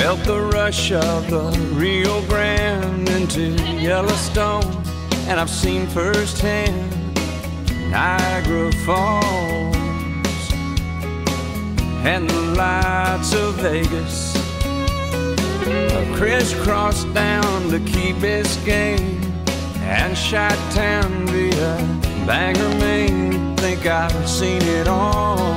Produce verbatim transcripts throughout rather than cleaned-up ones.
Felt the rush of the Rio Grande into Yellowstone, and I've seen firsthand Niagara Falls and the lights of Vegas. I've crisscrossed down to Key Biscayne and Chi-Town via Bangor, Maine. Think I've seen it all,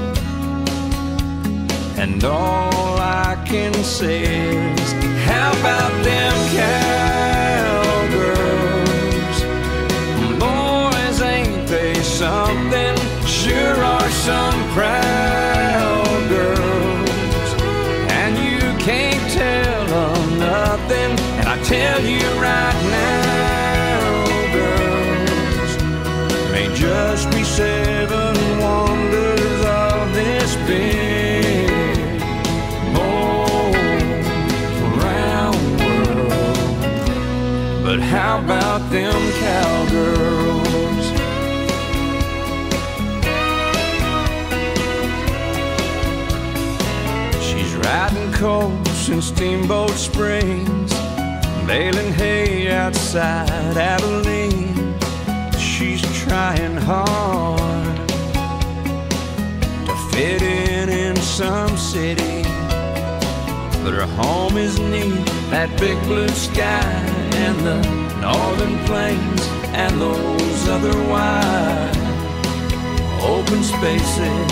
and all I can say is, how about them cowgirls? Boys, ain't they something? Sure are some proud girls, and you can't tell them nothing. And I tell you right now, girls, may just be seven wonders of this big but how about them cowgirls? She's riding coals in Steamboat Springs, baling hay outside Abilene. She's trying hard to fit in in some city, but her home is neat, that big blue sky and the northern plains and those other wide open spaces.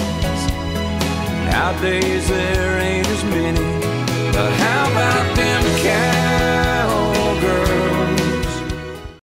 Nowadays there ain't as many, but how about them cats?